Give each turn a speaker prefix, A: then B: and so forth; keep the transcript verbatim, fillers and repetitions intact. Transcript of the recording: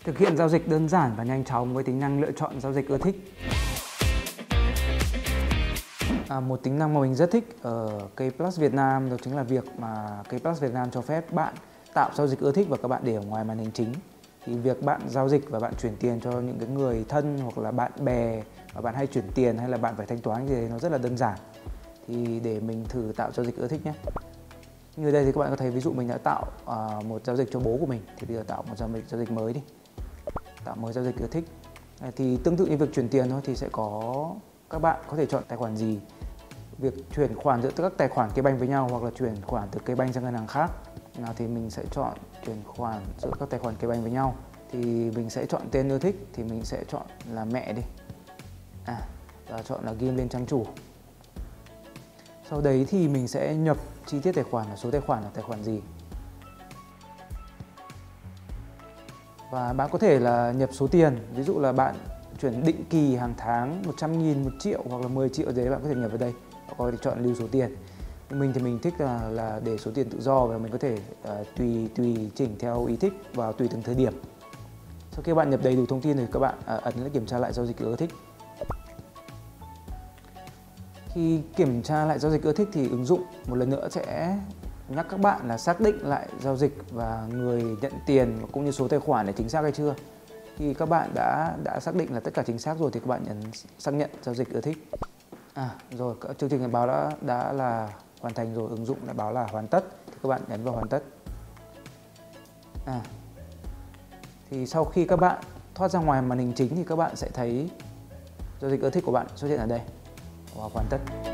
A: Thực hiện giao dịch đơn giản và nhanh chóng với tính năng lựa chọn giao dịch ưa thích. À, một tính năng mà mình rất thích ở Kplus Việt Nam đó chính là việc mà Kplus Việt Nam cho phép bạn tạo giao dịch ưa thích và các bạn để ở ngoài màn hình chính. Thì việc bạn giao dịch và bạn chuyển tiền cho những cái người thân hoặc là bạn bè và bạn hay chuyển tiền hay là bạn phải thanh toán gì đấy nó rất là đơn giản. Thì để mình thử tạo giao dịch ưa thích nhé. Như đây thì các bạn có thấy ví dụ mình đã tạo uh, một giao dịch cho bố của mình, thì bây giờ tạo một giao dịch giao dịch mới đi, tạo mới giao dịch ưa thích. Thì tương tự như việc chuyển tiền thôi, thì sẽ có các bạn có thể chọn tài khoản gì, việc chuyển khoản giữa các tài khoản Kbank với nhau hoặc là chuyển khoản từ Kbank sang ngân hàng khác. Nào thì mình sẽ chọn chuyển khoản giữa các tài khoản Kbank với nhau, thì mình sẽ chọn tên ưa thích, thì mình sẽ chọn là mẹ đi, à, và chọn là ghi lên trang chủ. Sau đấy thì mình sẽ nhập chi tiết tài khoản, là số tài khoản là tài khoản gì. Và bạn có thể là nhập số tiền, ví dụ là bạn chuyển định kỳ hàng tháng một trăm nghìn, một triệu hoặc là mười triệu gì đấy, bạn có thể nhập vào đây. Bạn có thể chọn lưu số tiền. Mình thì mình thích là, là để số tiền tự do và mình có thể uh, tùy tùy chỉnh theo ý thích vào tùy từng thời điểm. Sau khi bạn nhập đầy đủ thông tin thì các bạn uh, ấn kiểm tra lại giao dịch ưa thích. Khi kiểm tra lại giao dịch ưa thích thì ứng dụng một lần nữa sẽ nhắc các bạn là xác định lại giao dịch và người nhận tiền cũng như số tài khoản để chính xác hay chưa. Khi các bạn đã đã xác định là tất cả chính xác rồi thì các bạn nhấn xác nhận giao dịch ưa thích. À rồi, chương trình báo đã đã là hoàn thành rồi, ứng dụng đã báo là hoàn tất thì các bạn nhấn vào hoàn tất. À thì sau khi các bạn thoát ra ngoài màn hình chính thì các bạn sẽ thấy giao dịch ưa thích của bạn xuất hiện ở đây và hoàn tất.